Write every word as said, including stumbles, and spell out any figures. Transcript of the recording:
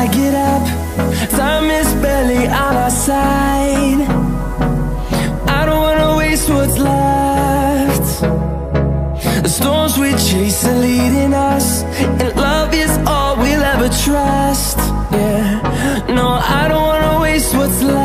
I get up, time is barely on our side. I don't wanna waste what's left. The storms we chase are leading us, and love is all we'll ever trust. Yeah, no, I don't wanna waste what's left.